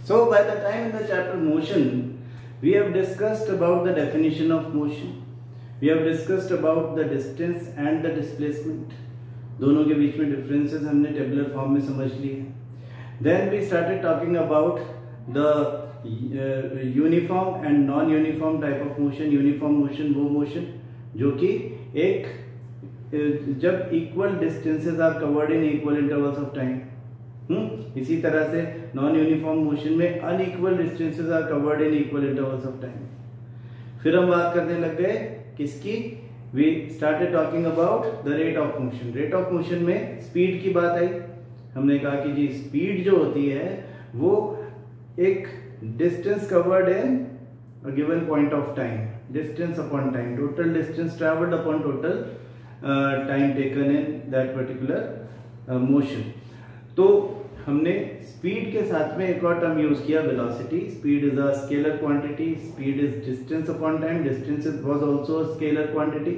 So by the time in the chapter motion, we have discussed about the definition of motion. We have discussed about the distance and the displacement. दोनों के बीच में differences हमने tabular form में समझ लिए. Then we started talking about the uniform and non-uniform type of motion. Uniform motion वो motion जो कि एक जब equal distances are covered in equal intervals of time. इसी तरह से नॉन यूनिफॉर्म मोशन में unequal distances are covered in equal intervals of time. फिर हम बात करने लग गए किसकी? We started talking about the rate of motion. Rate of motion में स्पीड की बात आई. हमने कहा कि जी स्पीड जो होती है वो एक distance covered in a given point of time, distance upon time, total distance travelled upon total time taken in that particular motion. तो हमने स्पीड के साथ में एक और टर्म यूज किया, velocity. Speed is a scalar quantity. Speed is distance upon time. Distance was also a scalar quantity.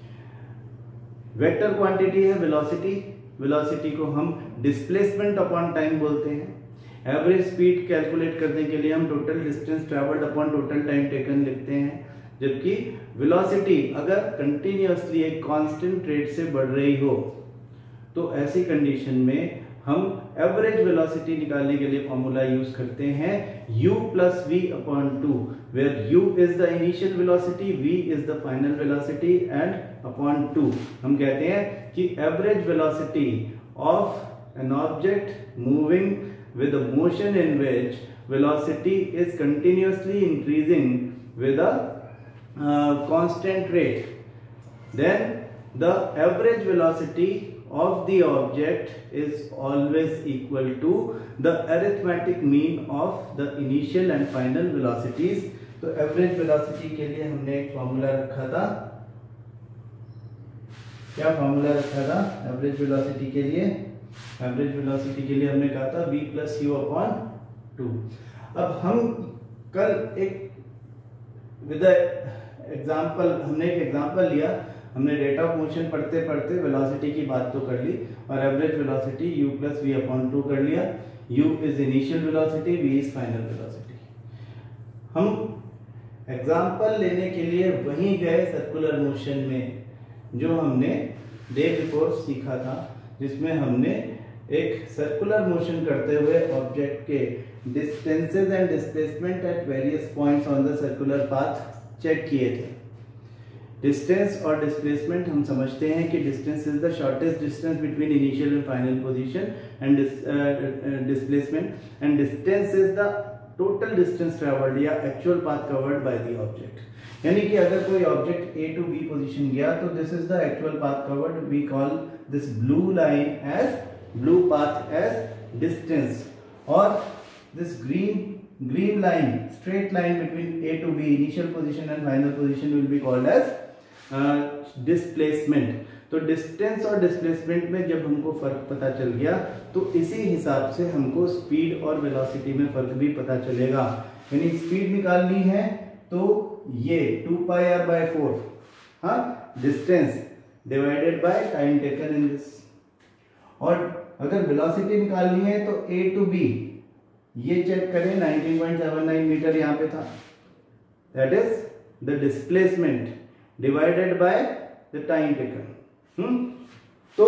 Vector quantity है वेलोसिटी. वेलोसिटी को हम डिस्प्लेसमेंट अपॉन टाइम बोलते हैं. एवरेज स्पीड कैलकुलेट करने के लिए हम total distance travelled upon total time taken लिखते हैं. जबकि वेलोसिटी अगर कंटिन्यूअसली एक कांस्टेंट रेट से बढ़ रही हो तो ऐसी कंडीशन में हम एवरेज वेलोसिटी निकालने के लिए फॉर्मूला यूज करते हैं u plus V upon 2, where u is the initial velocity, v is the final velocity and upon 2 हम कहते हैं कि average velocity of an object moving with a motion in which velocity is continuously increasing with a constant rate, then the average velocity of the object is always equal to the arithmetic mean of the initial and final velocities. तो average velocity के लिए हमने एक formula रखा था. क्या formula रखा था एवरेज वेलोसिटी के लिए? एवरेज वेलोसिटी के लिए हमने कहा था v प्लस यू अपॉन 2. अब हम कल एक विद एग्जाम्पल हमने एक एग्जाम्पल लिया. हमने रेट ऑफ मोशन पढ़ते पढ़ते वेलोसिटी की बात तो कर ली और average velocity u plus V upon 2 कर लिया. u is initial velocity, v is final velocity. हम एग्जांपल लेने के लिए वहीं गए सर्कुलर मोशन में जो हमने डे बिफोर सीखा था, जिसमें हमने एक सर्कुलर मोशन करते हुए ऑब्जेक्ट के distances and displacement at various points on the circular path check किए थे. डिस्टेंस और डिस्प्लेसमेंट हम समझते हैं कि distance is the shortest distance between initial and final position and displacement and distance is the total distance travelled या actual path covered by the object. यानी कि अगर कोई object A to B position गया तो this is the actual path covered. We call this blue line as blue path as distance और this green line, straight line between A to B, initial position and final position will be called as displacement. तो distance और displacement में जब हमको फर्क पता चल गया तो इसी हिसाब से हमको स्पीड और वेलोसिटी में फर्क भी पता चलेगा. यानी स्पीड निकालनी है तो ये 2 pi r by 4 हाँ distance divided by time taken in this. और अगर वेलोसिटी निकालनी है तो A to B ये चेक करें 19.79 मीटर यहाँ पे था. That is the displacement divided by the time taken. तो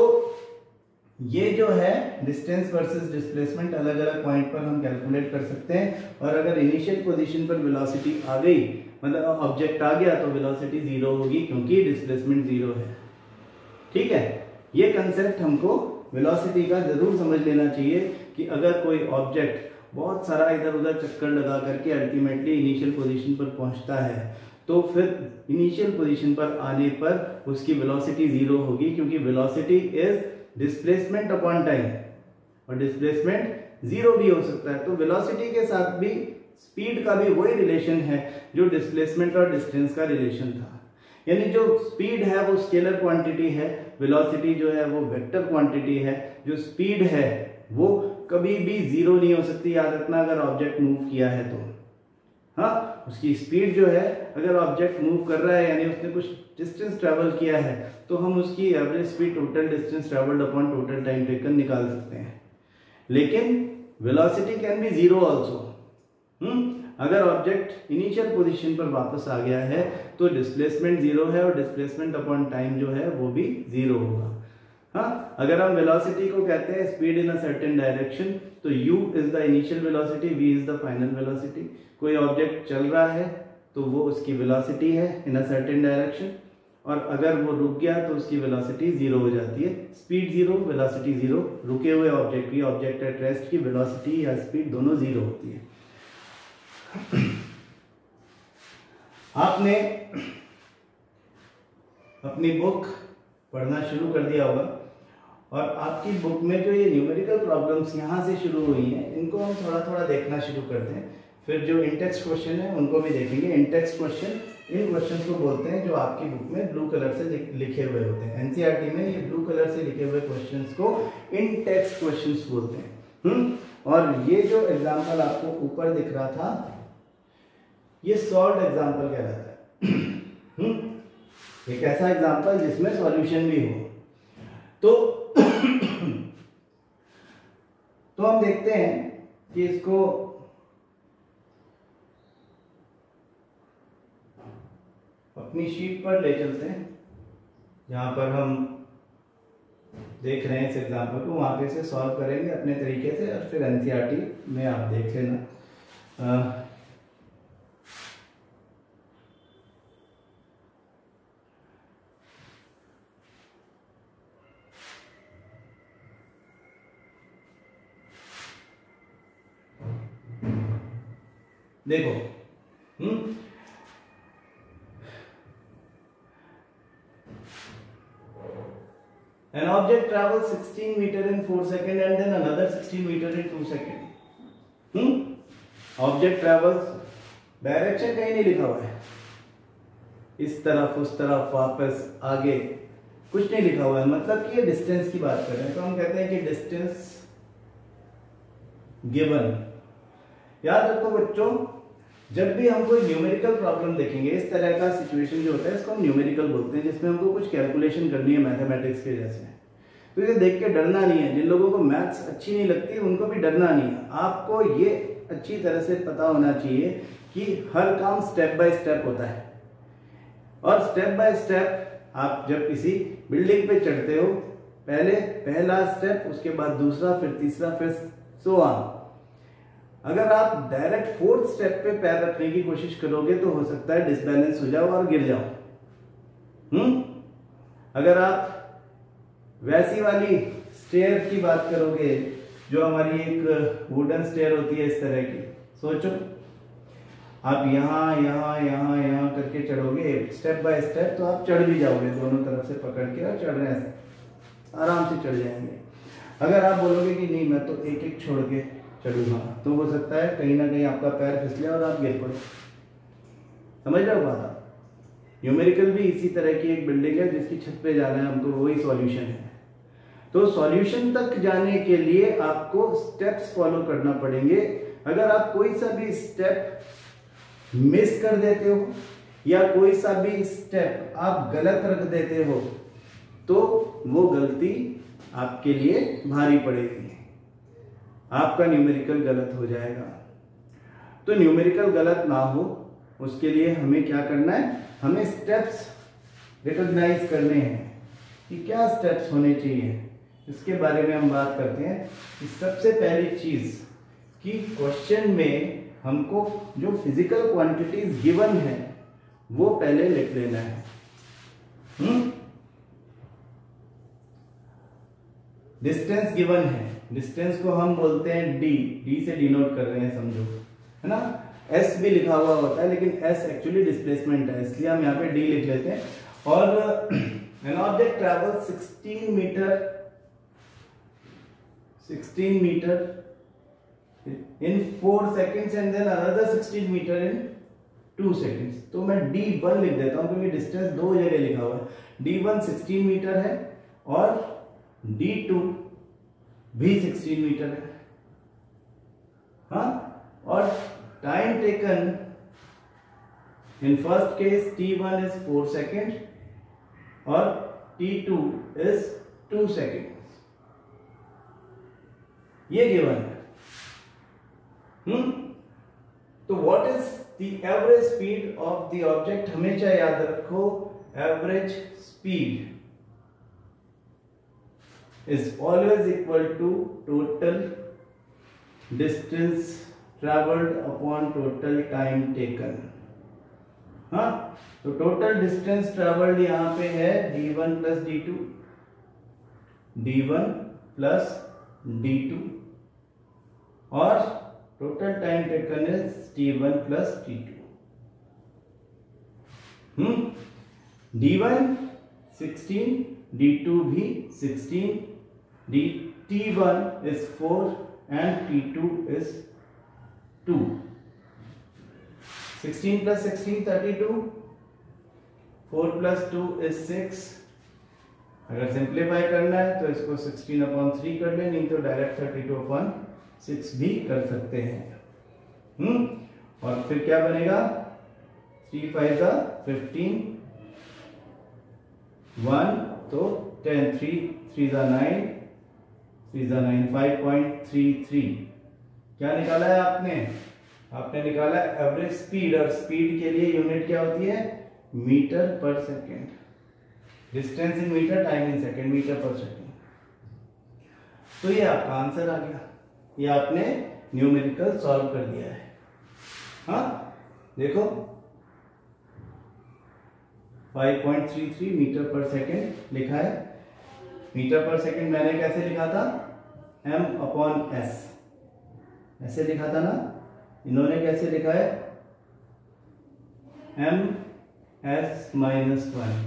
ये जो है डिस्टेंस वर्सेस डिस्प्लेसमेंट अलग अलग पॉइंट पर हम कैलकुलेट कर सकते हैं. और अगर इनिशियल पोजीशन पर वेलोसिटी आ गई, मतलब ऑब्जेक्ट आ गया, तो वेलोसिटी 0 होगी क्योंकि डिस्प्लेसमेंट 0 है. ठीक है, ये कंसेप्ट हमको वेलोसिटी का जरूर समझ लेना चाहिए कि अगर कोई ऑब्जेक्ट बहुत सारा इधर उधर चक्कर लगा करके अल्टीमेटली इनिशियल पोजीशन पर पहुंचता है तो फिर इनिशियल पोजीशन पर आने पर उसकी वेलोसिटी 0 होगी क्योंकि velocity is displacement upon time और डिस्प्लेसमेंट 0 भी हो सकता है. तो वेलोसिटी के साथ भी स्पीड का भी वही रिलेशन है जो डिस्प्लेसमेंट और डिस्टेंस का रिलेशन था. यानी जो स्पीड है वो स्केलर क्वांटिटी है, वेलोसिटी जो है वो वेक्टर क्वांटिटी है. जो स्पीड है वो कभी भी 0 नहीं हो सकती, याद रखना. अगर ऑब्जेक्ट मूव किया है तो हाँ उसकी स्पीड जो है, अगर ऑब्जेक्ट मूव कर रहा है यानी उसने कुछ डिस्टेंस ट्रेवल किया है तो हम उसकी average speed total distance travelled upon total time taken निकाल सकते हैं. लेकिन वेलोसिटी कैन बी 0 आल्सो. अगर ऑब्जेक्ट इनिशियल पोजीशन पर वापस आ गया है तो डिस्प्लेसमेंट जीरो है और डिस्प्लेसमेंट अपॉन टाइम जो है वो भी जीरो होगा। हाँ, अगर हम वेलोसिटी को कहते हैं speed in a certain direction, तो u is the initial velocity, v is the final velocity. कोई ऑब्जेक्ट चल रहा है तो वो उसकी वेलोसिटी है इन अ सर्टेन डायरेक्शन, और अगर वो रुक गया तो उसकी वेलोसिटी जीरो हो जाती है। Speed zero, velocity zero. रुके हुए ऑब्जेक्ट की, ऑब्जेक्ट एट रेस्ट की वेलोसिटी या स्पीड दोनों जीरो होती है। आपने अपनी बुक पढ़ना शुरू कर दिया होगा और आपकी बुक में जो ये न्यूमेरिकल प्रॉब्लम्स यहाँ से शुरू हुई हैं, इनको हम थोड़ा थोड़ा देखना शुरू करते हैं। फिर जो इंटेक्स्ट क्वेश्चन है उनको भी देखेंगे। इंटेक्स्ट क्वेश्चन, इन क्वेश्चंस को बोलते हैं जो आपकी बुक में ब्लू कलर से लिखे हुए होते हैं। एनसीईआरटी में ये ब्लू कलर से लिखे हुए क्वेश्चंस को इंटेक्स्ट क्वेश्चंस बोलते हैं। और ये जो एग्जाम्पल आपको ऊपर दिख रहा था, ये सॉल्व्ड एग्जाम्पल कहलाता है। एक ऐसा एग्जाम्पल जिसमें सॉल्यूशन भी हो। तो हम देखते हैं कि इसको अपनी शीट पर ले चलते हैं, जहां पर हम देख रहे हैं इस एग्जाम्पल को, वहां पे से सॉल्व करेंगे अपने तरीके से, और फिर एनसीईआरटी में आप देख लेना। देखो, an object travels 16 meter in 4 seconds and then another 16 meter in 2 seconds. Object travels, direction कहीं नहीं लिखा हुआ है, इस तरफ उस तरफ वापस आगे कुछ नहीं लिखा हुआ है, मतलब कि ये डिस्टेंस की बात कर रहे हैं। तो हम कहते हैं कि डिस्टेंस गिवन। याद रखो बच्चों, जब भी हम कोई न्यूमेरिकल प्रॉब्लम देखेंगे, इस तरह का सिचुएशन जो होता है इसको हम न्यूमेरिकल बोलते हैं, जिसमें हमको कुछ कैलकुलेशन करनी है मैथमेटिक्स के जैसे। तो इसे देख के डरना नहीं है। जिन लोगों को मैथ्स अच्छी नहीं लगती उनको भी डरना नहीं है। आपको ये अच्छी तरह से पता होना चाहिए कि हर काम स्टेप बाय स्टेप होता है, और स्टेप बाय स्टेप आप जब किसी बिल्डिंग पे चढ़ते हो, पहले पहला स्टेप, उसके बाद दूसरा, फिर तीसरा, फिर सो ऑन। अगर आप डायरेक्ट फोर्थ स्टेप पे पैर रखने की कोशिश करोगे तो हो सकता है डिसबैलेंस हो जाओ और गिर जाओ। अगर आप वैसी वाली स्टेयर की बात करोगे, जो हमारी एक वुडन स्टेयर होती है इस तरह की, सोचो आप यहाँ यहाँ यहाँ यहाँ करके चढ़ोगे स्टेप बाय स्टेप, तो आप चढ़ भी जाओगे दोनों तरफ से पकड़ के, और चढ़ रहे हैं आराम से चढ़ जाएंगे। अगर आप बोलोगे कि नहीं मैं तो एक एक छोड़ के चढ़ूंगा, तो हो सकता है कहीं ना कहीं आपका पैर फिसले और आप गिर पड़ो। समझ रहे हो बात आप? न्यूमेरिकल भी इसी तरह की एक बिल्डिंग है जिसकी छत पे जाना है हमको, वही सॉल्यूशन है। तो सॉल्यूशन तक जाने के लिए आपको स्टेप्स फॉलो करना पड़ेंगे। अगर आप कोई सा भी स्टेप मिस कर देते हो या कोई सा भी स्टेप आप गलत रख देते हो, तो वो गलती आपके लिए भारी पड़ेगी, आपका न्यूमेरिकल गलत हो जाएगा। तो न्यूमेरिकल गलत ना हो उसके लिए हमें क्या करना है, हमें स्टेप्स रिकॉग्नाइज करने हैं कि क्या स्टेप्स होने चाहिए। इसके बारे में हम बात करते हैं कि सबसे पहली चीज कि क्वेश्चन में हमको जो फिजिकल क्वांटिटीज गिवन है वो पहले लिख लेना है। डिस्टेंस गिवन है, डिस्टेंस को हम बोलते हैं डी, डी से डिनोट कर रहे हैं समझो, है ना। एस भी लिखा हुआ होता है लेकिन एस एक्चुअली डिस्प्लेसमेंट है, इसलिए हम यहाँ पे डी लिख लेते हैं। और an object travel 16 metre in 4 seconds and then another 16 meter in 2 seconds। तो मैं D1 लिख देता हूं क्योंकि डिस्टेंस दो जगह लिखा हुआ है। D1 16 मीटर है और D2 भी 16 मीटर है। हाँ, और time taken in first case T1 is 4 seconds और T2 is 2 seconds। ये गिवन है। तो what is the average speed of the object, हमेशा याद रखो average speed is always equal to total distance travelled upon total time taken. हाँ, तो total distance travelled यहां पे है d1 plus d2, d1 plus d2, और total time taken is t1 plus t2। d1 16, d2 भी 16, t1 is 4 and t2 is 2। 16 plus 16 32, 4 plus 2 is 6। अगर simplify करना है तो इसको 16 अपॉन 3 कर ले, नहीं तो डायरेक्ट 32 अपॉन 6 भी कर सकते हैं। और फिर क्या बनेगा, 3 5 15, 1 तो 10, 3 9, 3 9 5.33। क्या निकाला है आपने, आपने निकाला एवरेज स्पीड, और स्पीड के लिए यूनिट क्या होती है, metre per second. Distance in metre, time in second, metre per second. तो ये आपका आंसर आ गया, ये आपने न्यूमेरिकल सॉल्व कर दिया है। हाँ देखो 5.33 मीटर पर सेकेंड लिखा है। मीटर पर सेकेंड मैंने कैसे लिखा था, m अपॉन s, ऐसे लिखा था ना। इन्होंने कैसे लिखा है, ms माइनस 1।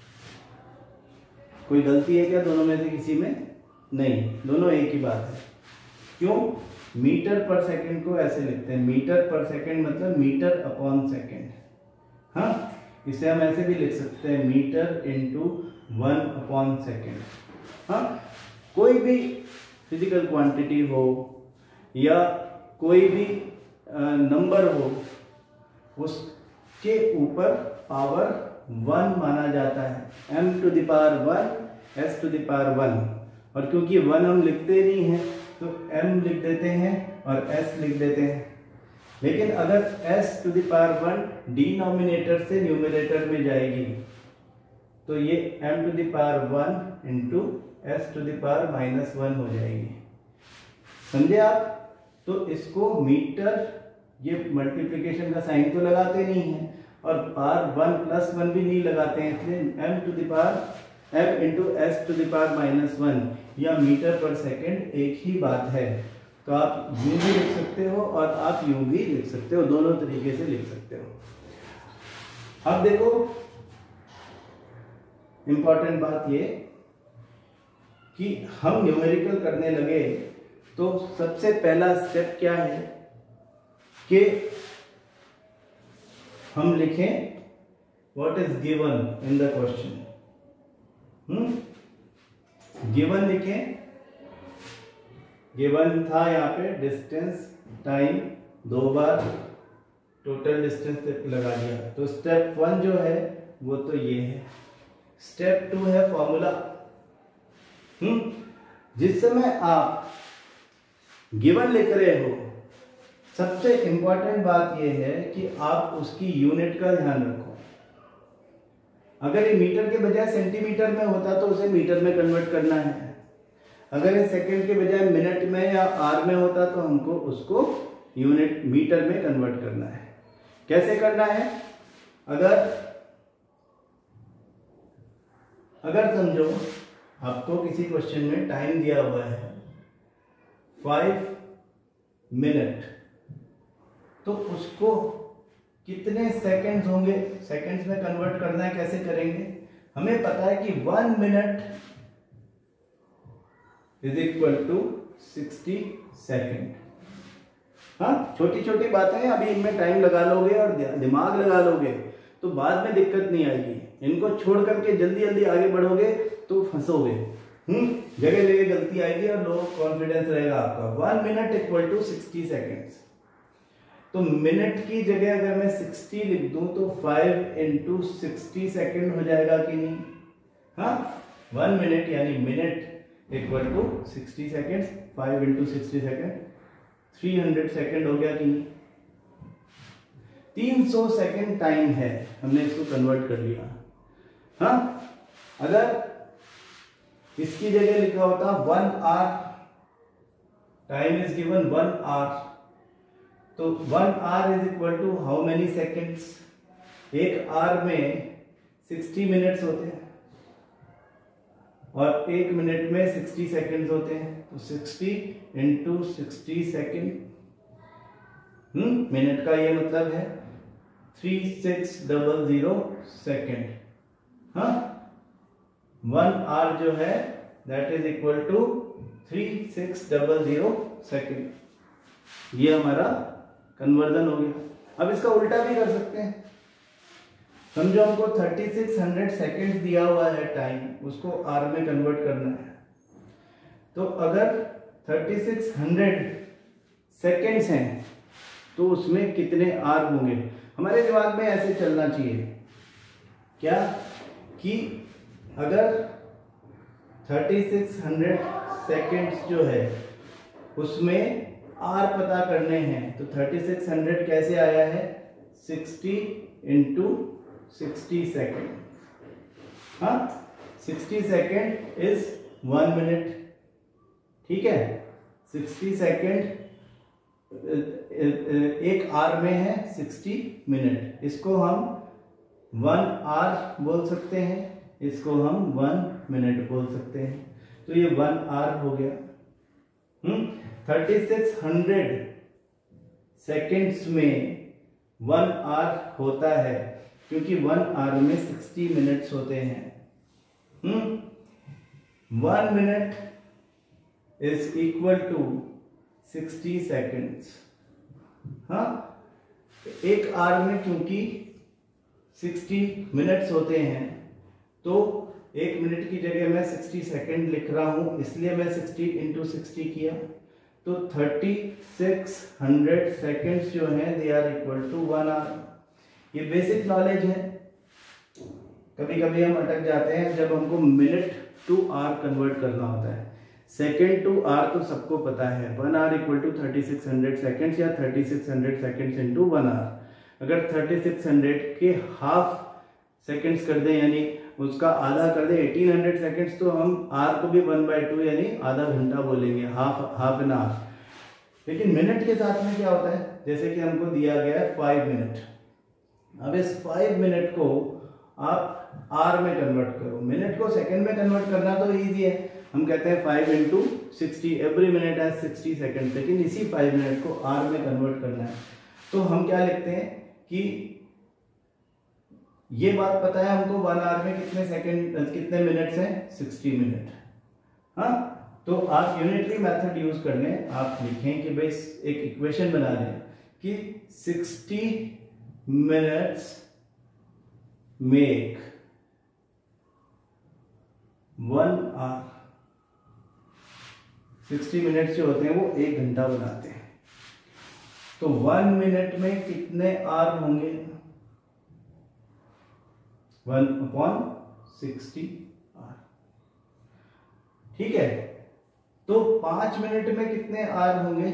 कोई गलती है क्या दोनों में से किसी में, नहीं, दोनों एक ही बात है। क्यों, मीटर पर सेकंड को ऐसे लिखते हैं, मीटर पर सेकंड मतलब मीटर अपॉन सेकंड। हाँ, इसे हम ऐसे भी लिख सकते हैं, मीटर इंटू 1 अपॉन सेकेंड। हाँ, कोई भी फिजिकल क्वांटिटी हो या कोई भी नंबर हो, उसके ऊपर पावर 1 माना जाता है, m to the power 1, s to the power 1। और क्योंकि 1 हम लिखते नहीं हैं तो m लिख देते हैं और s लिख देते हैं। लेकिन अगर s to the power 1 denominator से न्यूमरेटर में जाएगी तो ये m to the power 1 into s to the power minus 1 हो जाएगी। समझे आप? तो इसको मीटर, ये मल्टीप्लिकेशन का साइन तो लगाते नहीं है और पावर 1 प्लस 1 भी नहीं लगाते हैं, इसलिए m to the power m into s to the power minus 1 या मीटर पर सेकेंड एक ही बात है। तो आप यूं भी लिख सकते हो और आप यूं भी लिख सकते हो, दोनों तरीके से लिख सकते हो। अब देखो इंपॉर्टेंट बात ये कि हम न्यूमेरिकल करने लगे तो सबसे पहला स्टेप क्या है कि हम लिखें what is given in the question. Given लिखें, गिवन था यहाँ पे डिस्टेंस, टाइम, 2 बार टोटल डिस्टेंस लगा दिया। तो स्टेप 1 जो है वो तो ये है। स्टेप 2 है फॉर्मूला। जिस समय आप गिवन लिख रहे हो, सबसे इंपॉर्टेंट बात यह है कि आप उसकी यूनिट का ध्यान रखो। अगर ये मीटर के बजाय सेंटीमीटर में होता तो उसे मीटर में कन्वर्ट करना है। अगर ये सेकंड के बजाय मिनट में या आर में होता तो हमको उसको यूनिट मीटर में कन्वर्ट करना है। कैसे करना है? अगर समझो आपको किसी क्वेश्चन में टाइम दिया हुआ है 5 मिनट, तो उसको कितने सेकंड्स होंगे, सेकंड्स में कन्वर्ट करना है। कैसे करेंगे? हमें पता है कि 1 minute is equal to 60 second. हाँ, छोटी छोटी बातें हैं, अभी इनमें टाइम लगा लोगे और दिमाग लगा लोगे तो बाद में दिक्कत नहीं आएगी। इनको छोड़ करके जल्दी जल्दी आगे बढ़ोगे तो फंसोगे। जगह जगह गलती आएगी और लो कॉन्फिडेंस रहेगा आपका। 1 मिनट इक्वल टू 60 सेकेंड्स। तो मिनट की जगह अगर मैं 60 लिख दूं तो 5 इंटू 60 सेकेंड हो जाएगा कि नहीं? हाँ, 1 मिनट यानी minute equal to 60 second, 5 into 60 second 300 second हो गया कि नहीं? 300 सेकेंड टाइम है, हमने इसको कन्वर्ट कर लिया। हाँ, अगर इसकी जगह लिखा होता 1 hour, time is given 1 hour, तो 1 hour is equal to how many seconds? एक आवर में 60 मिनट्स होते हैं और एक मिनट में 60 सेकेंड्स होते हैं, तो 60 इंटू 60 सेकेंड, मिनट का ये मतलब है 3600 सेकेंड। हाँ, 1 आवर जो है that is equal to 3600 second. ये हमारा कन्वर्जन हो गया। अब इसका उल्टा भी कर सकते हैं। समझो हमको 3600 सेकेंड्स दिया हुआ है टाइम, उसको आर में कन्वर्ट करना है। तो अगर 3600 सेकेंड्स हैं तो उसमें कितने आर होंगे? हमारे दिमाग में ऐसे चलना चाहिए क्या कि अगर 3600 सेकेंड्स जो है उसमें आर पता करने हैं, तो 3600 कैसे आया है? 60 इंटू 60 सेकेंड। हाँ, 60 सेकेंड इज 1 मिनट। ठीक है, 60 सेकेंड एक आवर में है 60 मिनट। इसको हम 1 आवर बोल सकते हैं, इसको हम 1 मिनट बोल सकते हैं। तो ये 1 आवर हो गया। 3600 सेकेंड्स में 1 आवर होता है, क्योंकि 1 आवर में 60 मिनट्स होते हैं। 1 minute is equal to 60 seconds. हाँ, एक आवर में क्योंकि 60 मिनट्स होते हैं, तो एक मिनट की जगह मैं 60 सेकेंड लिख रहा हूं, इसलिए मैं 60 इंटू 60 किया, तो 3600 सेकेंड्स जो हैं they are equal to 1 hour. ये बेसिक नॉलेज है। कभी कभी हम अटक जाते हैं जब हमको मिनट टू आवर कन्वर्ट करना होता है। सेकेंड टू आवर तो सबको पता है, 1 आवर इक्वल टू 3600 सेकेंड्स या 3600 सेकेंड्स इंटू 1 आवर। अगर 3600 के हाफ सेकेंड्स कर दें, यानी उसका आधा कर दें 1800 सेकेंड्स, तो हम आर को भी 1/2 यानी आधा घंटा बोलेंगे, हाफ एन आवर। लेकिन मिनट के साथ में क्या होता है? जैसे कि हमको दिया गया है 5 मिनट। अब इस 5 मिनट को आप आर में कन्वर्ट करो। मिनट को सेकंड में कन्वर्ट करना तो इजी है, हम कहते हैं 5 इंटू 60, एवरी मिनट है 60 सेकेंड। लेकिन इसी 5 मिनट को आर में कन्वर्ट करना है, तो हम क्या लिखते हैं कि ये बात पता है हमको 1 आवर में कितने सेकंड, कितने मिनट्स हैं? 60 मिनट। हाँ, तो आप यूनिटरी मेथड यूज कर लें। आप लिखें कि भाई एक इक्वेशन बना लें कि 60 मिनट्स मेक 1 आवर। 60 मिनट्स जो होते हैं वो 1 घंटा बनाते हैं। तो 1 मिनट में कितने आवर होंगे? 1/60 आवर। ठीक है, तो 5 मिनट में कितने आवर होंगे?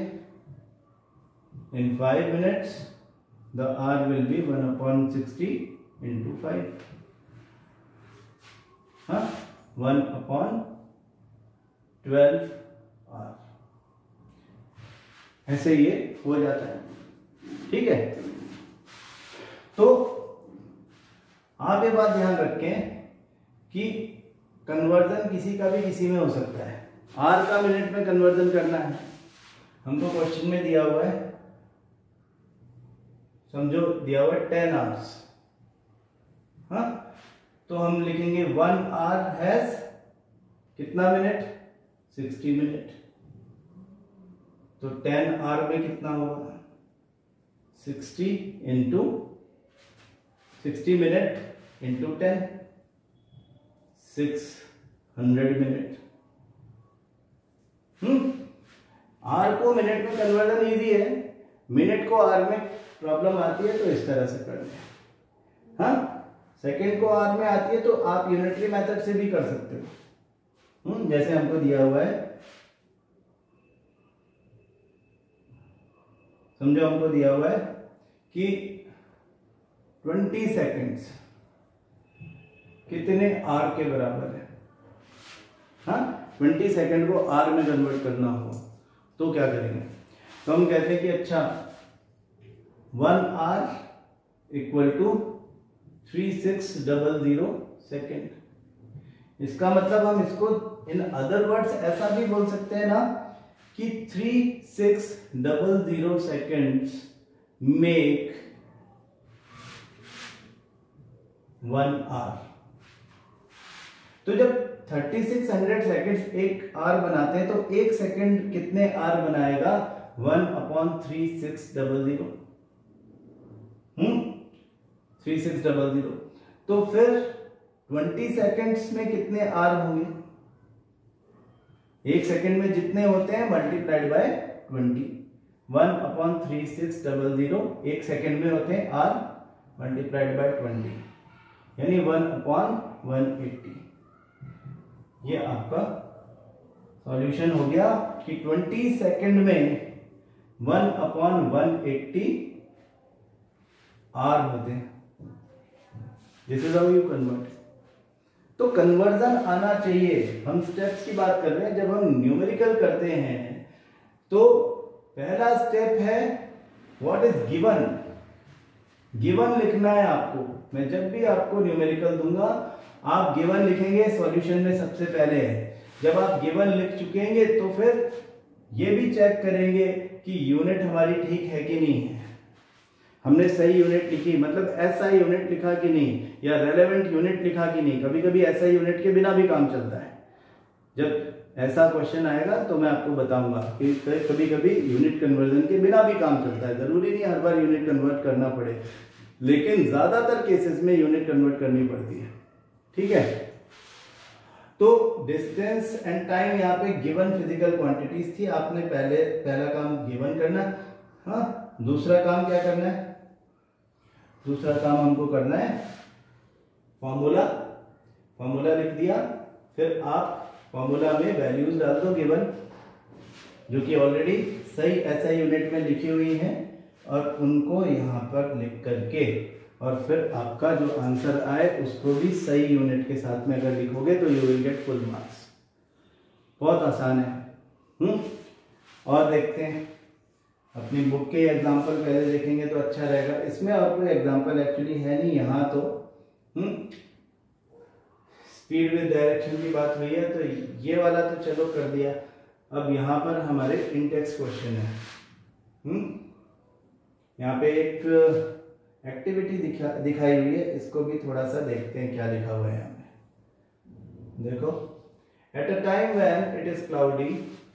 In 5 minutes the hour will be 1/60 into 5। हाँ, 1/12 आवर। ऐसे ये हो जाता है। ठीक है, तो आप ये बात ध्यान रखें कि कन्वर्जन किसी का भी किसी में हो सकता है। आर का मिनट में कन्वर्जन करना है, हमको क्वेश्चन में दिया हुआ है, समझो दिया हुआ है 10 आवर्स। हाँ, तो हम लिखेंगे 1 आवर हैज कितना मिनट? 60 मिनट। तो 10 आवर में कितना होगा? 60 into 60 minute into 10, 600 minute. Hour को मिनट में कन्वर्जन इजी है, मिनट को आर में प्रॉब्लम आती है तो इस तरह से कर लें। हाँ, सेकंड को आर में आती है तो आप यूनिटरी मेथड से भी कर सकते हो। जैसे हमको दिया हुआ है, समझो हमको दिया हुआ है कि 20 सेकेंड्स कितने आर के बराबर है? हाँ, 20 सेकेंड को आर में कन्वर्ट करना हो तो क्या करेंगे? तो हम कहते हैं कि अच्छा 1 आर इक्वल टू 3600 सेकेंड। इसका मतलब हम इसको इन अदर वर्ड्स ऐसा भी बोल सकते हैं ना कि 3600 सेकेंड्स मेक 1 आर। तो जब 3600 सेकेंड्स एक आर बनाते हैं तो एक सेकेंड कितने आर बनाएगा? 1/3600। 3600। तो फिर 20 सेकेंड्स में कितने आर होंगे? एक सेकेंड में जितने होते हैं मल्टीप्लाइड बाय 20। 1/3600 एक सेकेंड में होते हैं आर मल्टीप्लाइड बाय 20, यानी 1/180। ये आपका सॉल्यूशन हो गया कि 20 सेकेंड में 1/180 आर होते हैं। This is how you convert. तो कन्वर्जन आना चाहिए। हम स्टेप्स की बात कर रहे हैं। जब हम न्यूमेरिकल करते हैं तो पहला स्टेप है व्हाट इज गिवन। गिवन लिखना है आपको। मैं जब भी आपको न्यूमेरिकल दूंगा आप गिवन लिखेंगे सॉल्यूशन में सबसे पहले। जब आप गिवन लिख चुकेंगे तो फिर ये भी चेक करेंगे कि यूनिट हमारी ठीक है कि नहीं है, हमने सही यूनिट लिखी, मतलब ऐसा यूनिट लिखा कि नहीं, या रेलेवेंट यूनिट लिखा कि नहीं। कभी कभी ऐसा यूनिट के बिना भी काम चलता है। जब ऐसा क्वेश्चन आएगा तो मैं आपको बताऊंगा कि कभी कभी यूनिट कन्वर्जन के बिना भी काम चलता है। जरूरी नहीं हर बार यूनिट कन्वर्ट करना पड़े, लेकिन ज्यादातर केसेस में यूनिट कन्वर्ट करनी पड़ती है। ठीक है, तो डिस्टेंस एंड टाइम यहाँ पे गिवन फिजिकल क्वांटिटीज थी। आपने पहला काम गिवन करना। हाँ, दूसरा काम क्या करना है? दूसरा काम हमको करना है फॉर्मूला लिख दिया। फिर आप फॉर्मूला में वैल्यूज डाल दो गिवन, जो कि ऑलरेडी सही एसआई यूनिट में लिखी हुई हैं, और उनको यहाँ पर लिख करके, और फिर आपका जो आंसर आए उसको भी सही यूनिट के साथ में अगर लिखोगे तो you will get full marks. बहुत आसान है। और देखते हैं अपनी बुक के एग्जाम्पल पहले देखेंगे तो अच्छा रहेगा। इसमें और कोई एग्जाम्पल एक्चुअली है नहीं यहाँ। तो स्पीड विद डायरेक्शन की बात हुई है तो ये वाला तो चलो कर दिया। अब यहाँ पर हमारे इंटेक्स क्वेश्चन है। यहाँ पे एक एक्टिविटी दिखाई हुई है, इसको भी थोड़ा सा देखते हैं क्या लिखा हुआ है यहाँ पे। देखो, at a time when it is cloudy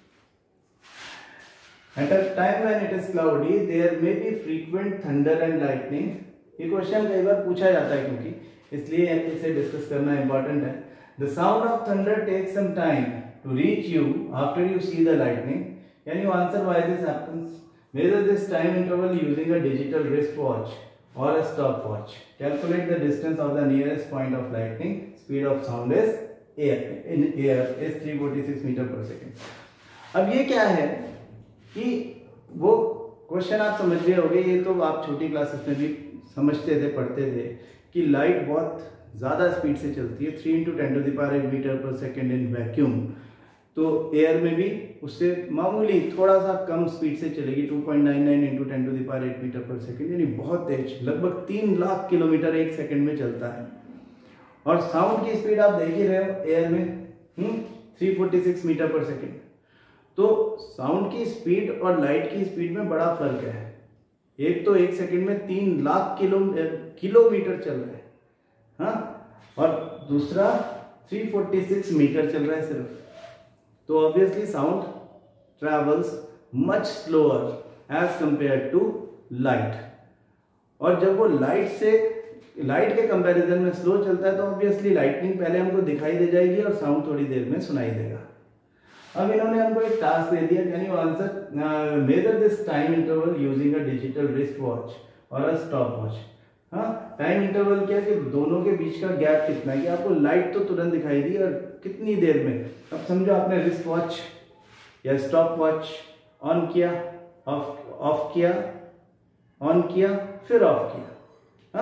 there may be frequent thunder and lightning। ये क्वेश्चन कई बार पूछा जाता है क्योंकि इसलिए इसे डिस्कस करना इंपॉर्टेंट है। The sound of thunder takes some time to reach you after you see the lightning। Can you answer why this happens? Measure this time interval using a digital wristwatch or a stopwatch। Calculate the distance of the nearest point of lightning। Speed of sound is in air is 346 metre per second. अब ये क्या है कि वो question आप समझ गए होंगे। ये तो आप छोटी क्लासेस में भी समझते थे, पढ़ते थे कि लाइट बहुत ज़्यादा स्पीड से चलती है, 3 × 10⁸ metre per second in vacuum. तो एयर में भी उससे मामूली थोड़ा सा कम स्पीड से चलेगी, 2.99 × 10⁸ मीटर पर सेकेंड, यानी बहुत तेज, लगभग 3 लाख किलोमीटर एक सेकेंड में चलता है। और साउंड की स्पीड आप देख ही रहे हो एयर में 346 मीटर पर सेकेंड। तो साउंड की स्पीड और लाइट की स्पीड में बड़ा फर्क है। एक तो एक सेकंड में 3 लाख किलोमीटर चल रहा है, हाँ, और दूसरा 346 मीटर चल रहा है सिर्फ। तो obviously sound travels much slower as compare to light. और जब वो लाइट के कंपैरिजन में स्लो चलता है तो ऑब्वियसली लाइटनिंग पहले हमको दिखाई दे जाएगी और साउंड थोड़ी देर में सुनाई देगा। अब इन्होंने हमको एक टास्क दे दिया, can you answer measure this time interval using a digital wrist watch और अ स्टॉप वॉच। हाँ, टाइम इंटरवल क्या है कि दोनों के बीच का गैप कितना है, कि आपको लाइट तो तुरंत दिखाई दी और कितनी देर में। अब समझो आपने रिस्ट वॉच या स्टॉप वॉच ऑन किया, ऑफ किया, ऑन किया, फिर ऑफ किया, हाँ,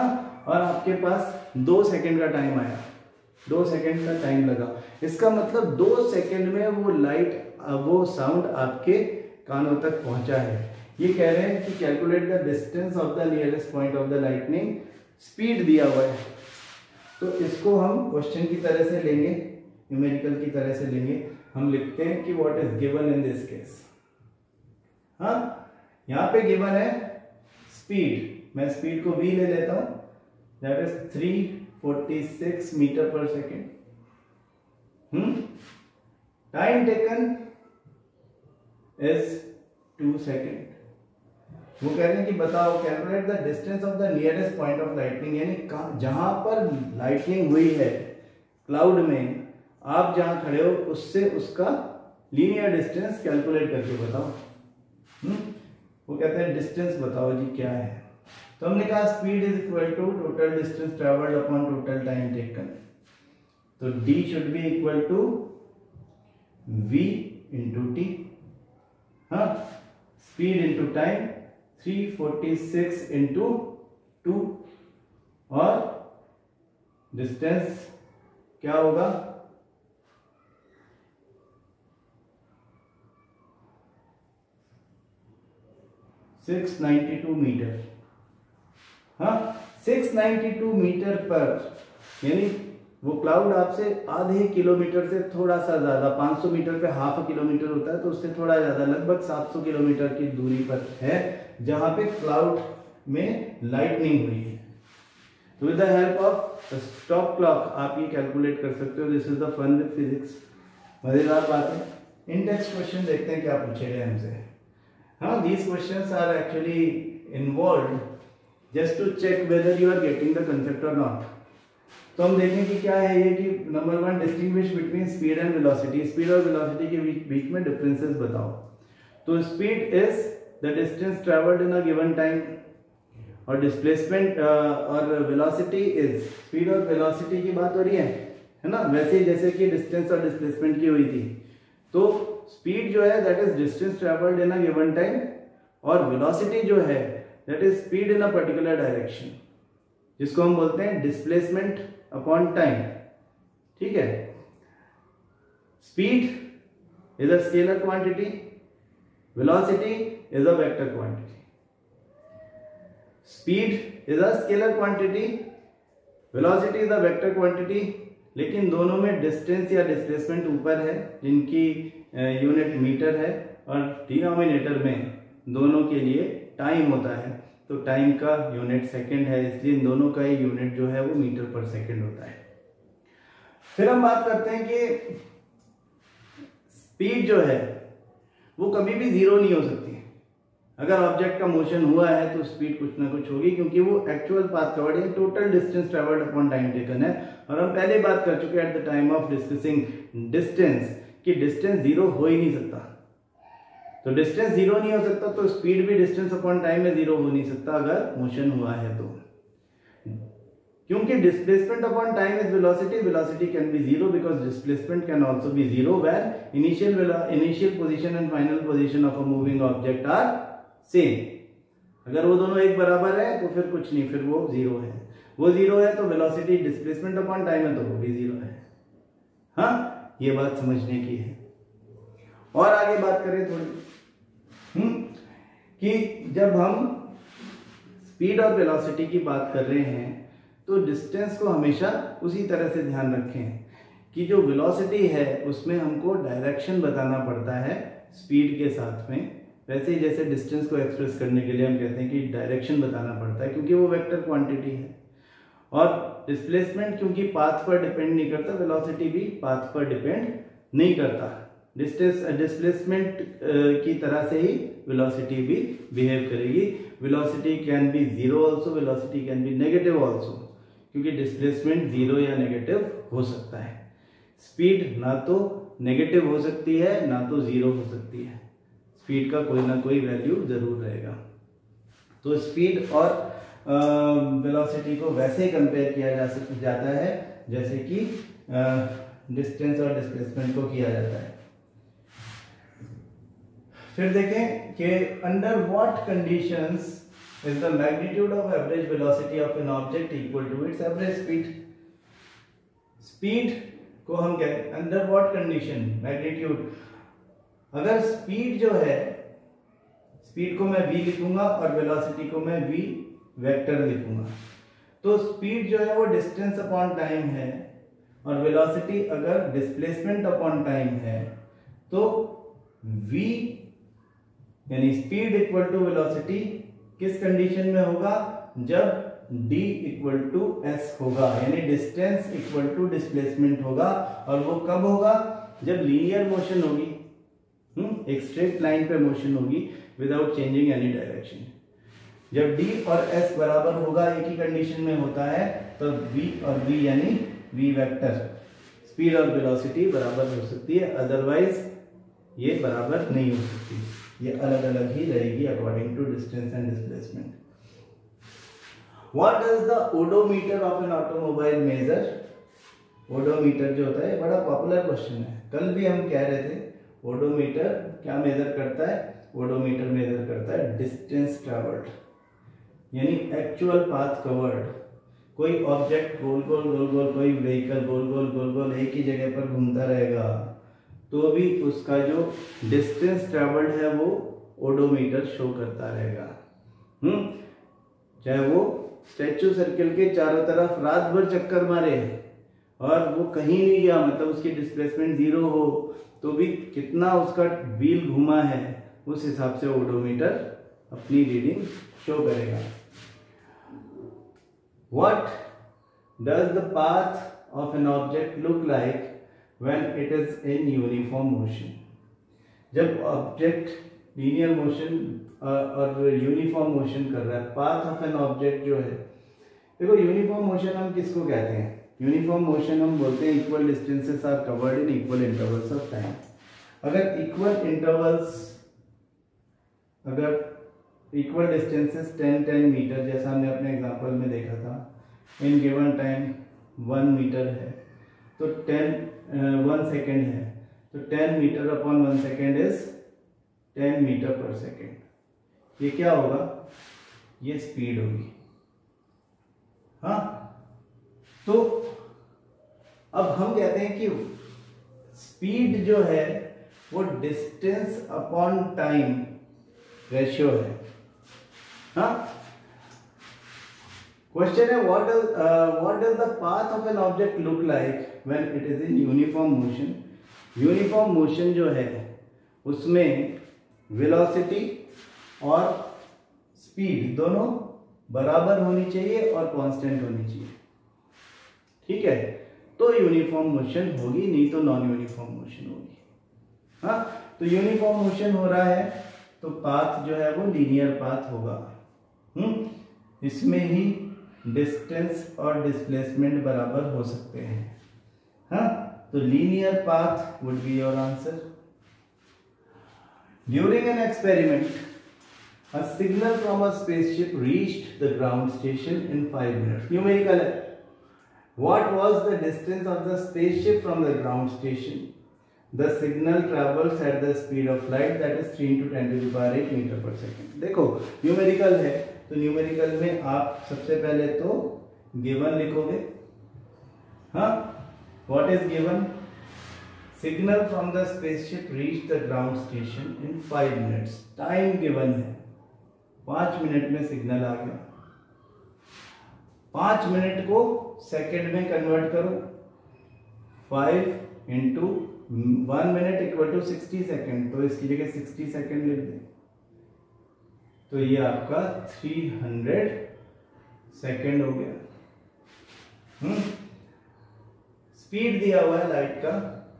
और आपके पास 2 सेकंड का टाइम आया, 2 सेकंड का टाइम लगा। इसका मतलब 2 सेकंड में वो लाइट, वो साउंड आपके कानों तक पहुंचा है। ये कह रहे हैं कि calculate the distance of the nearest point of the lightning, speed दिया हुआ है। तो इसको हम क्वेश्चन की तरह से लेंगे, न्यूमेरिकल की तरह से लेंगे। हम लिखते हैं कि what is given in this case. हाँ, यहाँ पे गिवन है स्पीड, मैं स्पीड को v ले लेता हूं, that is 346 metre per second. Time taken is 2 second. वो कह रहे हैं कि बताओ calculate the distance of the nearest point of lightning, यानी जहां पर लाइटनिंग हुई है क्लाउड में, आप जहां खड़े हो उससे उसका लीनियर डिस्टेंस कैलकुलेट करके बताओ। वो कहते हैं डिस्टेंस बताओ जी क्या है। तो हमने कहा speed is equal to total distance travelled upon total time taken. तो d should be equal to v into t. हाँ, स्पीड इंटू टाइम 346 इंटू 2 और डिस्टेंस क्या होगा 692 मीटर। हाँ, 692 मीटर पर, यानी वो क्लाउड आपसे आधे किलोमीटर से थोड़ा सा ज्यादा, 500 मीटर पे हाफ किलोमीटर होता है, तो उससे थोड़ा ज्यादा, लगभग 700 किलोमीटर की दूरी पर है जहां पे क्लाउड में लाइटनिंग हुई है। तो with the help of stop clock आप ये कैलकुलेट कर सकते हो। This is the fun with physics. मजेदार बात है। इन टेक्स्ट क्वेश्चन देखते हैं क्या पूछे गए हमसे। हाँ, these questions are actually involved just to check whether you are getting the concept और नॉट। तो हम देखें कि क्या है ये, कि number 1 distinguish between speed and velocity. Speed और वेलोसिटी के बीच में डिफरेंसेस बताओ। तो speed is the distance travelled in a given time, और डिस्प्लेसमेंट और वेलोसिटी इज, स्पीड और वेलोसिटी की बात हो रही है ना, वैसे ही जैसे कि डिस्टेंस और डिस्प्लेसमेंट की हुई थी। तो स्पीड जो है that is distance travelled in a given time, और वेलोसिटी जो है that is speed in a particular direction, जिसको हम बोलते हैं डिस्प्लेसमेंट अपॉन टाइम। ठीक है। Speed is a scalar quantity, velocity is a vector quantity. Speed is a scalar quantity, velocity is a vector quantity, लेकिन दोनों में डिस्टेंस या डिस्प्लेसमेंट ऊपर है, जिनकी यूनिट मीटर है, और डिनोमिनेटर में दोनों के लिए टाइम होता है, तो टाइम का यूनिट सेकंड है, इसलिए इन दोनों का ही यूनिट जो है वो मीटर पर सेकंड होता है। फिर हम बात करते हैं कि स्पीड जो है वो कभी भी जीरो नहीं हो सकती। अगर ऑब्जेक्ट का मोशन हुआ है तो स्पीड कुछ ना कुछ होगी, क्योंकि वो एक्चुअल पाथ कवर्ड है, total distance travelled upon time taken है। और हम पहले बात कर चुके हैं at the time of discussing distance कि डिस्टेंस जीरो हो ही नहीं सकता। तो डिस्टेंस जीरो नहीं हो सकता, तो स्पीड भी डिस्टेंस अपॉन टाइम में जीरो हो नहीं सकता अगर मोशन हुआ है तो, क्योंकि displacement upon time is velocity, velocity can be zero because displacement can also be zero when initial position and final position of a moving object are same. अगर वो दोनों एक बराबर है तो फिर कुछ नहीं, फिर वो जीरो है। वो जीरो है तो वेलोसिटी डिस्प्लेसमेंट अपॉन टाइम है तो वो भी जीरो है। हाँ, ये बात समझने की है। और आगे बात करें थोड़ी कि जब हम स्पीड और वेलोसिटी की बात कर रहे हैं तो डिस्टेंस को हमेशा उसी तरह से ध्यान रखें कि जो वेलोसिटी है उसमें हमको डायरेक्शन बताना पड़ता है स्पीड के साथ में। वैसे ही जैसे डिस्टेंस को एक्सप्रेस करने के लिए हम कहते हैं कि डायरेक्शन बताना पड़ता है, क्योंकि वो वेक्टर क्वांटिटी है। और डिस्प्लेसमेंट क्योंकि पाथ पर डिपेंड नहीं करता, वेलोसिटी भी पाथ पर डिपेंड नहीं करता। डिस्प्लेसमेंट की तरह से ही वेलोसिटी भी बिहेव करेगी। Velocity can be zero also, velocity can be negative also, क्योंकि डिस्प्लेसमेंट जीरो या नेगेटिव हो सकता है। स्पीड ना तो नेगेटिव हो सकती है ना तो जीरो हो सकती है, स्पीड का कोई ना कोई वैल्यू जरूर रहेगा। तो स्पीड और वेलोसिटी को वैसे ही कंपेयर किया जाता है जैसे कि डिस्टेंस और डिस्प्लेसमेंट को किया जाता है। फिर देखें कि under what conditions is the magnitude of average velocity of an object equal to its average speed. Speed को हम कहते हैं अंडर व्हाट कंडीशन, मैग्नीट्यूड। अगर स्पीड जो है, स्पीड को मैं v लिखूंगा और वेलोसिटी को मैं v वेक्टर लिखूंगा, तो स्पीड जो है वो डिस्टेंस अपॉन टाइम है और वेलोसिटी अगर डिस्प्लेसमेंट अपॉन टाइम है, तो v यानी स्पीड इक्वल टू वेलोसिटी किस कंडीशन में होगा, जब d इक्वल टू एस होगा, यानी डिस्टेंस इक्वल टू डिस्प्लेसमेंट होगा। और वो कब होगा, जब लीनियर मोशन होगी, एक स्ट्रेट लाइन पे मोशन होगी विदाउट चेंजिंग एनी डायरेक्शन। जब d और s बराबर होगा, एक ही कंडीशन में होता है, तो v और v यानी v वेक्टर, स्पीड और वेलोसिटी बराबर हो सकती है, अदरवाइज ये बराबर नहीं हो सकती, ये अलग अलग ही रहेगी according to distance and displacement. What does the odometer of an automobile measure? Odometer जो होता है बड़ा पॉपुलर क्वेश्चन है, कल भी हम कह रहे थे ओडोमीटर क्या मेजर करता है, ओडोमीटर मेजर करता है डिस्टेंस ट्रैवल्ड, यानी एक्चुअल पाथ कवर्ड। कोई ऑब्जेक्ट गोल गोल गोल गोल, कोई व्हीकल गोल गोल गोल गोल एक ही जगह पर घूमता रहेगा, तो भी उसका जो डिस्टेंस ट्रैवल्ड है वो ओडोमीटर शो करता रहेगा। चाहे वो स्टैचू सर्किल के चारों तरफ रात भर चक्कर मारे और वो कहीं नहीं गया, मतलब उसकी डिस्प्लेसमेंट 0 हो, तो भी कितना उसका व्हील घुमा है उस हिसाब से ओडोमीटर अपनी रीडिंग शो करेगा। What does the path of an object look like when it is in uniform motion? जब ऑब्जेक्ट लीनियर मोशन और यूनिफॉर्म मोशन कर रहा है, पाथ ऑफ एन ऑब्जेक्ट जो है, देखो यूनिफॉर्म मोशन हम किसको कहते हैं, यूनिफॉर्म मोशन हम बोलते हैं equal distances are covered in equal intervals of time. अगर इक्वल डिस्टेंसेस 10 मीटर, जैसा हमने अपने एग्जांपल में देखा था, इन गिवन टाइम 1 मीटर है, तो 1 सेकेंड है, तो 10 metre upon 1 second is 10 metre per second. ये क्या होगा, ये स्पीड होगी। हाँ, तो अब हम कहते हैं कि स्पीड जो है वो डिस्टेंस अपॉन टाइम रेशियो है। हाँ, क्वेश्चन है what does the path of an object look like when it is in uniform motion. Uniform motion जो है उसमें वेलोसिटी और स्पीड दोनों बराबर होनी चाहिए और कांस्टेंट होनी चाहिए, ठीक है, तो यूनिफॉर्म मोशन होगी, नहीं तो नॉन यूनिफॉर्म मोशन होगी। हाँ, तो यूनिफॉर्म मोशन हो रहा है तो पाथ जो है वो लीनियर पाथ होगा। इसमें ही डिस्टेंस और डिस्प्लेसमेंट बराबर हो सकते हैं। हाँ, तो linear path would be your answer. During an experiment, a signal from a spaceship reached the ground station in 5 minutes. Numerical. What was the distance of the spaceship from the ground station? The signal travels at the speed of light, that is 3 × 10⁸ metre per second. देखो numerical है, तो numerical में आप सबसे पहले तो given लिखोगे। हाँ, what is given, signal from the spaceship reach the ground station in 5 minutes. Time given है, 5 मिनट में सिग्नल आ गया। 5 मिनट को सेकंड में कन्वर्ट करो, 5 × 1 मिनट इक्वल टू 60 सेकेंड, तो इसकी जगह 60 सेकेंड लिख दें, तो ये आपका 300 सेकेंड हो गया। स्पीड दिया हुआ है लाइट का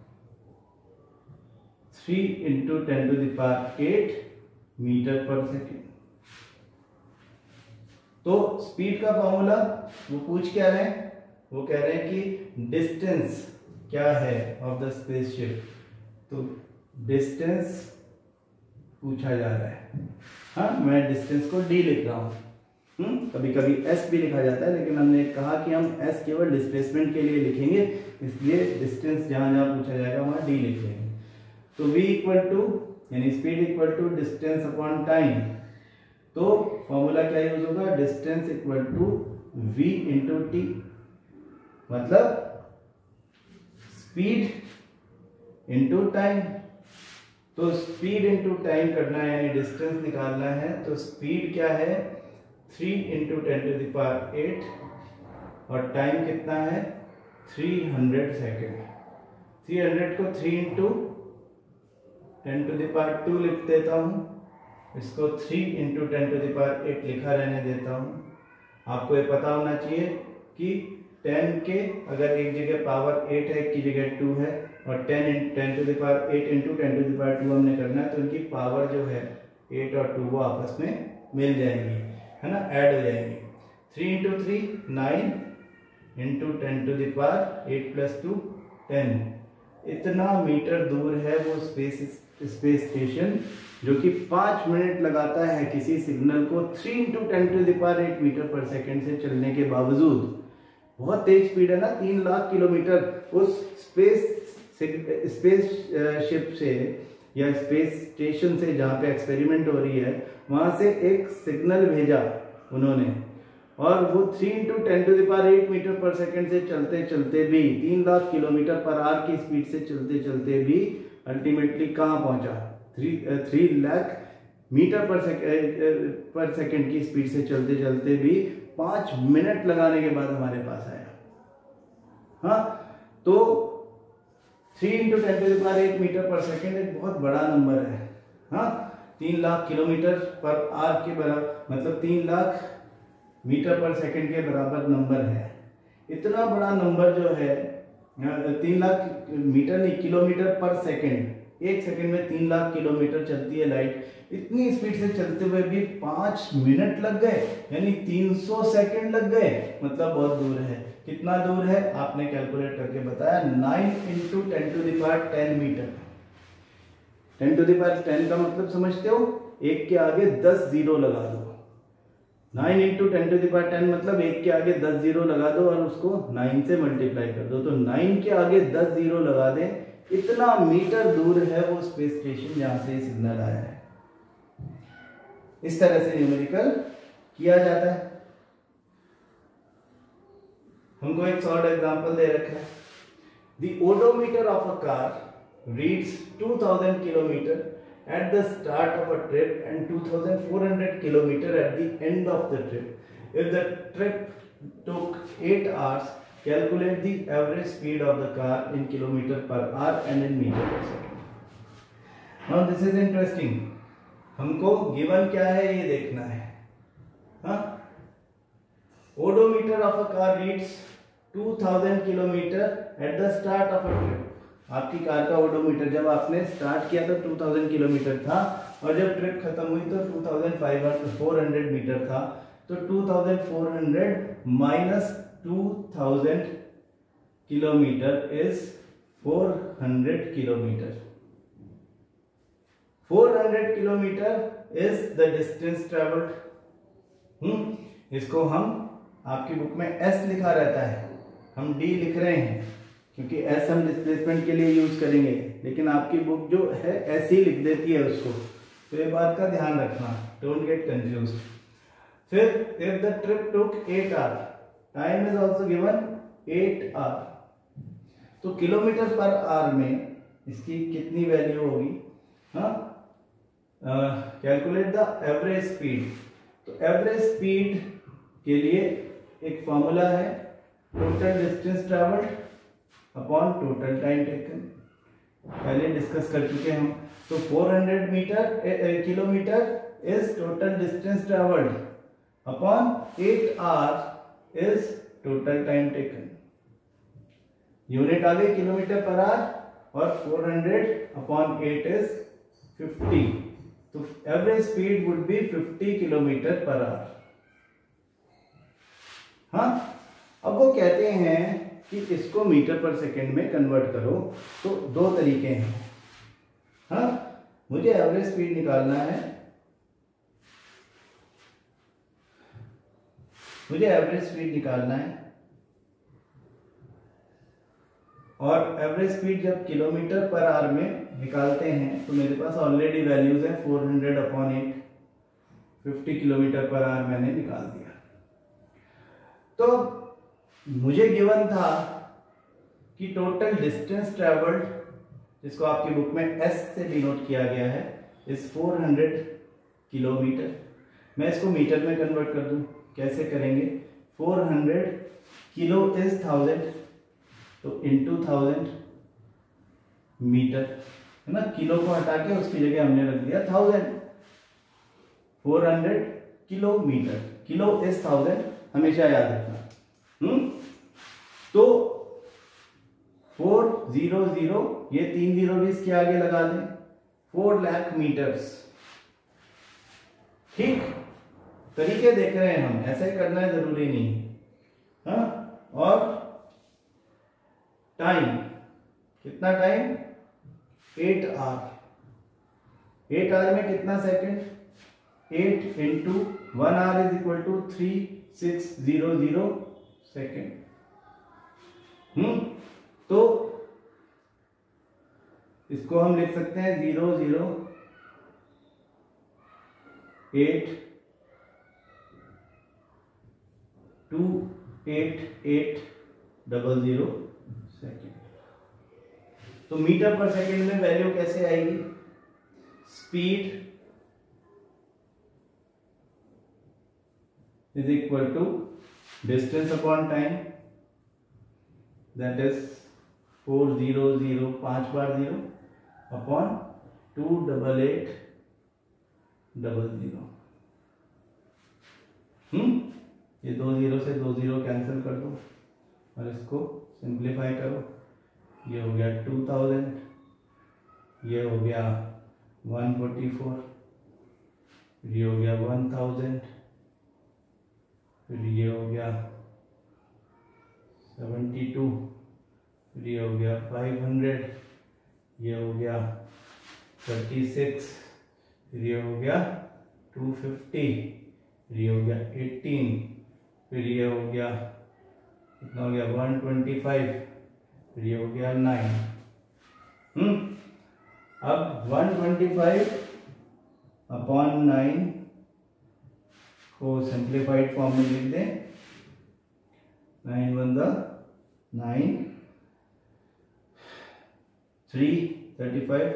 3 × 10⁸ मीटर पर सेकेंड। तो स्पीड का फॉर्मूला वो पूछ क्या रहे हैं, वो कह रहे हैं कि डिस्टेंस क्या है ऑफ द स्पेसशिप, तो डिस्टेंस पूछा जा रहा है। हाँ, मैं डिस्टेंस को d लिख रहा हूं, कभी कभी s भी लिखा जाता है, लेकिन हमने कहा कि हम s केवल डिस्प्लेसमेंट के लिए लिखेंगे, इसलिए डिस्टेंस जहां जहां पूछा जाएगा वहां d लिख लेंगे। तो v इक्वल टू यानी speed equal to distance upon time, तो फॉर्मूला क्या यूज होगा, distance equal to v into t, मतलब स्पीड इंटू टाइम। तो स्पीड इंटू टाइम करना है यानी डिस्टेंस निकालना है, तो स्पीड क्या है 3 इंटू 10⁸ और टाइम कितना है 300 सेकेंड। 300 को 3 इंटू 10⁻² लिख देता हूँ, इसको 3 इंटू 10⁸ लिखा रहने देता हूँ। आपको ये पता होना चाहिए कि 10 के अगर एक जगह पावर 8 है, एक की जगह 2 है, और 10⁸ इंटू 10⁻² हमने करना है, तो इनकी पावर जो है 8 और 2 वो आपस में मिल जाएंगी, है ना, ऐड हो जाएंगी। 3 इंटू 3 9 इंटू 10⁸ प्लस 2 10। इतना मीटर दूर है वो स्पेस स्टेशन, जो कि 5 मिनट लगाता है किसी सिग्नल को 3 इंटू 10⁸ मीटर पर सेकेंड से चलने के बावजूद। बहुत तेज स्पीड है ना, 3 लाख किलोमीटर। उस स्पेस शिप से या स्पेस स्टेशन से जहाँ पे एक्सपेरिमेंट हो रही है, वहाँ से एक सिग्नल भेजा उन्होंने, और वो 3 इंटू 10⁸ मीटर पर सेकेंड से चलते चलते भी 3 लाख किलोमीटर पर आवर की स्पीड से चलते चलते भी अल्टीमेटली कहाँ पहुंचा, 3 लाख मीटर पर सेकेंड की स्पीड से चलते चलते भी 5 मिनट लगाने के बाद हमारे पास आया। हाँ, तो 3 इंटू 10⁸ मीटर पर सेकेंड एक बहुत बड़ा नंबर है। हाँ, 3 लाख किलोमीटर पर आवर के बराबर, मतलब 3 लाख मीटर पर सेकेंड के बराबर नंबर है। इतना बड़ा नंबर जो है 3 लाख मीटर नहीं, किलोमीटर पर सेकेंड, एक सेकेंड में 3 लाख किलोमीटर चलती है लाइट। इतनी स्पीड से चलते हुए भी 5 मिनट लग गए, यानी 300 सेकेंड लग गए, मतलब बहुत दूर है। कितना दूर है आपने कैलकुलेट करके बताया, 9 इंटू 10⁻10 मीटर। 10⁻10 का मतलब समझते हो, एक के आगे 10 जीरो लगा दो। 9 इंटू 10⁻10 मतलब एक के आगे 10 जीरो लगा दो और उसको 9 से मल्टीप्लाई कर दो, तो 9 के आगे 10 जीरो लगा दें, इतना मीटर दूर है वो स्पेस स्टेशन जहां से सिग्नल आया है। इस तरह से न्यूमेरिकल किया जाता है। हमको एक शॉर्ट एग्जांपल दे रखा है, the odometer of a car reads 2000 kilometre at the start of a trip and 2400 kilometer at the end of the trip. If the trip took 8 hours, calculate the average speed of the car in kilometer per hour and in meter per second. Now this is interesting. हमको given क्या है ये देखना है। हाँ, odometer of a car reads 2000 kilometer at the start of a trip. आपकी car का odometer जब आपने स्टार्ट किया तो 2000 किलोमीटर था, और जब ट्रिप खत्म हुई तो 2400 मीटर था। तो 2400 minus 2000 kilometre is 400 kilometre. 400 kilometre is the distance travelled. इसको हम, आपकी बुक में एस लिखा रहता है, हम डी लिख रहे हैं क्योंकि एस हम डिस्प्लेसमेंट के लिए यूज करेंगे, लेकिन आपकी बुक जो है ऐसे ही लिख देती है उसको, तो ये बात का ध्यान रखना, डोंट गेट कंफ्यूज। फिर if the trip took 8 hour, time is also given 8 hour, तो किलोमीटर पर आवर में इसकी कितनी वैल्यू होगी। हाँ, कैलकुलेट द एवरेज स्पीड। तो एवरेज स्पीड के लिए एक फॉर्मूला है, total distance travelled upon total time taken, पहले डिस्कस कर चुके हम। तो 400 kilometre is total distance travelled upon 8 hour is total time taken. Unit आ गई किलोमीटर पर आवर, और 400 अपॉन 8 इज 50, तो average speed would be 50 kilometre per hour. हाँ, अब वो कहते हैं कि इसको मीटर पर सेकेंड में कन्वर्ट करो, तो 2 तरीके हैं। हाँ, मुझे एवरेज स्पीड निकालना है, और एवरेज स्पीड जब किलोमीटर पर आवर में निकालते हैं तो मेरे पास ऑलरेडी वैल्यूज हैं, 400 अपॉन 8, 50 किलोमीटर पर आवर मैंने निकाल दिया। तो मुझे गिवन था कि टोटल डिस्टेंस ट्रेवल्ड, जिसको आपकी बुक में एस से डिनोट किया गया है, इज 400 किलोमीटर। मैं इसको मीटर में कन्वर्ट कर दूं, कैसे करेंगे? 400 किलो इज 1000, तो इंटू 1000 मीटर, है ना। किलो को हटा के उसकी जगह हमने रख दिया 1000। 400 किलोमीटर, किलो इज 1000, हमेशा याद रखना। तो 400, ये 3 जीरो भी इसके आगे लगा दें, 4 लाख मीटर्स। ठीक, तरीके देख रहे हैं हम, ऐसे करना है जरूरी नहीं है। हाँ, और टाइम कितना? Time 8 our. 8 आवर में कितना second? 8 into 1 hour is equal to 3600 second. तो इसको हम लिख सकते हैं 0082800 सेकेंड। तो मीटर पर सेकेंड में वैल्यू कैसे आएगी? Speed is equal to distance upon time, that is 400, 5 बार 0 अपॉन 28800। ये 2 जीरो से 2 जीरो कैंसिल कर दो और इसको सिंप्लीफाई करो। ये हो गया 2000, ये हो गया 144, फिर ये हो गया 1000, फिर ये हो गया 72, फिर ये हो गया 500, ये हो गया 36, फिर ये हो गया 250, फिर ये हो गया 18, फिर ये हो गया कितना हो गया 125, फिर ये हो गया 9। अब 125 अपॉन 9 को सिंप्लीफाइड फॉर्म में लिख दें। 9 1 9, 3 35,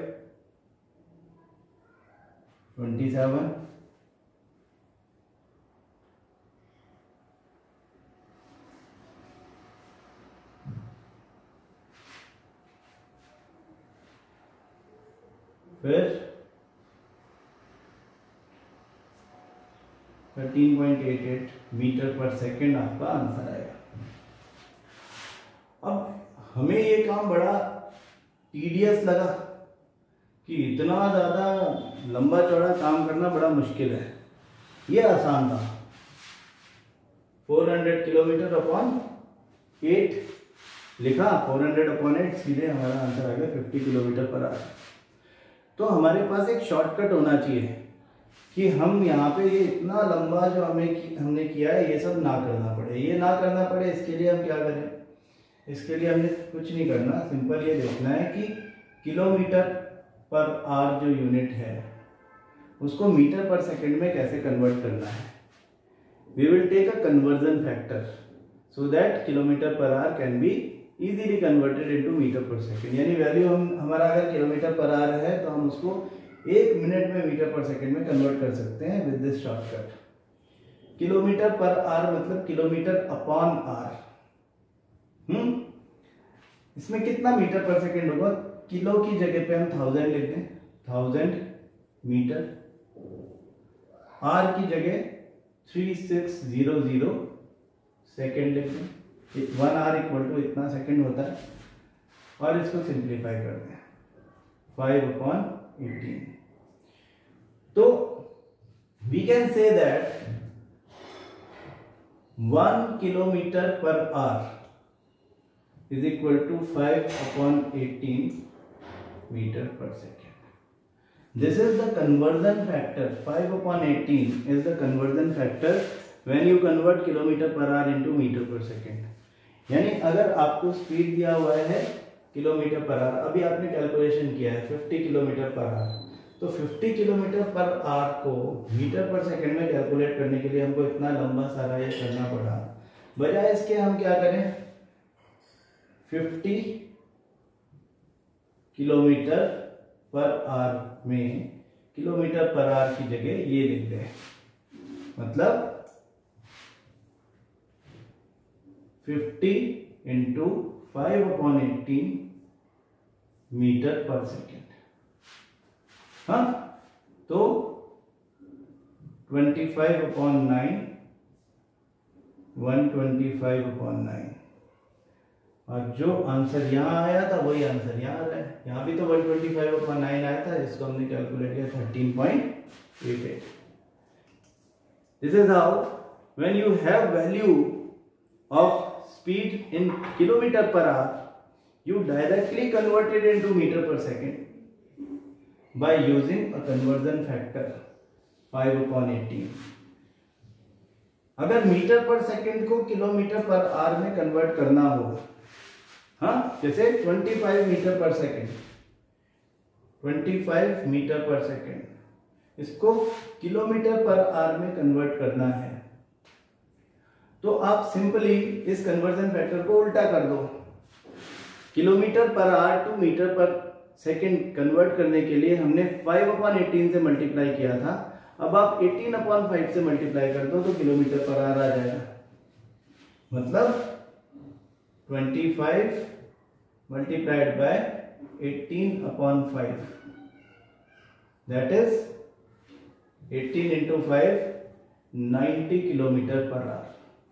27, फिर 13.88 मीटर पर सेकेंड आपका आंसर आएगा। अब हमें ये काम बड़ा टीडियस लगा कि इतना ज़्यादा लंबा चौड़ा काम करना बड़ा मुश्किल है। ये आसान था। 400 किलोमीटर अपॉन 8 लिखा, 400 अपॉन 8, सीधे हमारा आंसर आ गया 50 किलोमीटर पर आवर। तो हमारे पास एक शॉर्टकट होना चाहिए कि हम यहाँ पे ये इतना लंबा जो हमने किया है ये सब ना करना पड़े। ये ना करना पड़े इसके लिए हम क्या करें? इसके लिए हमने कुछ नहीं करना, सिंपल ये देखना है कि किलोमीटर पर आवर जो यूनिट है उसको मीटर पर सेकंड में कैसे कन्वर्ट करना है। We will take a conversion factor so that kilometre per hour can be easily converted into metre per second. यानी वैल्यू हमारा अगर किलोमीटर पर आवर है तो हम उसको 1 मिनट में मीटर पर सेकंड में कन्वर्ट कर सकते हैं with this shortcut. Kilometre per hour मतलब किलोमीटर अपॉन आवर। इसमें कितना मीटर पर सेकंड होगा? किलो की जगह पे हम 1000 लिख दें, 1000 मीटर। आर की जगह 3600 सेकंड लिख दें। 1 आवर इक्वल टू इतना सेकंड होता है। और इसको सिंप्लीफाई कर दें 5/18। तो we can say that 1 kilometre per hour is equal to 5/18 meter per second. This is the conversion factor. 5/18 is the conversion factor when you convert kilometer per hour into meter per second. यानी अगर आपको speed दिया हुआ है kilometre per our, अभी आपने calculation किया है 50 किलोमीटर पर आवर, तो तो 50 किलोमीटर पर आवर को मीटर पर सेकंड में कैलकुलेट करने के लिए हमको इतना लंबा सारा ये करना पड़ा। बजाय इसके हम क्या करें, 50 किलोमीटर पर आवर में किलोमीटर पर आवर की जगह ये लिख दें, मतलब 50 इंटू 5/18 मीटर पर सेकेंड। हाँ, तो 25/9 125/9, और जो आंसर यहाँ आया था वही आंसर यहाँ आ रहा है। यहाँ भी तो 125/9 आया था, जिसको हमने कैलकुलेट किया 13.88। This is how when you have value of speed in kilometer per hour, you directly convert it into meter per second by using a conversion factor 5/18। अगर मीटर पर सेकंड को किलोमीटर पर आवर में convert करना हो, हाँ, जैसे 25 metre per second, 25 metre per second, इसको kilometre per hour में convert करना है, तो आप सिंपली इस कन्वर्जन फैक्टर को उल्टा कर दो। Kilometre per hour to metre per second convert करने के लिए हमने 5/18 से मल्टीप्लाई किया था, अब आप 18/5 से मल्टीप्लाई कर दो तो किलोमीटर पर आवर आ जाएगा। मतलब 25 multiplied by 18/5, that is 18 into 5 90 kilometre per hour.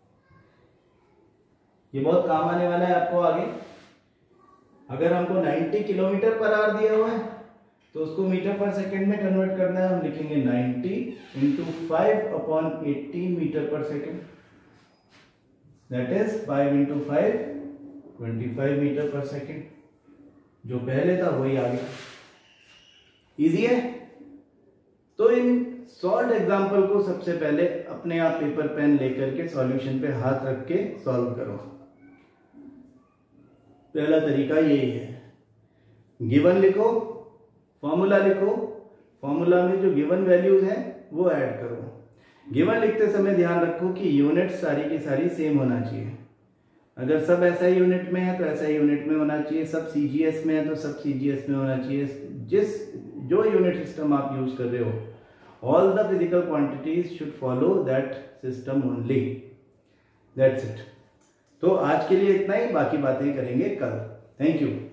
ये बहुत काम आने वाला है आपको आगे। अगर हमको 90 किलोमीटर पर आवर दिया हुआ है तो उसको मीटर पर सेकंड में कन्वर्ट करना है। हम लिखेंगे 90 into 5/18 metre per second, that is 5 into 5 25 metre per second. जो पहले था वही आ गया। इजी है। तो इन सॉल्व एग्जाम्पल को सबसे पहले अपने आप पेपर पेन लेकर के सॉल्यूशन पे हाथ रख के सॉल्व करो। पहला तरीका यही है, गिवन लिखो, फॉर्मूला लिखो, फॉर्मूला में जो गिवन वैल्यूज हैं वो ऐड करो। गिवन लिखते समय ध्यान रखो कि यूनिट सारी की सारी सेम होना चाहिए। अगर सब एसआई यूनिट में है तो एसआई यूनिट में होना चाहिए, सब सीजीएस में है तो सब सीजीएस में होना चाहिए। जो यूनिट सिस्टम आप यूज कर रहे हो, all the physical quantities should follow that system only. That's it. तो आज के लिए इतना ही, बाकी बातें करेंगे कल। Thank you.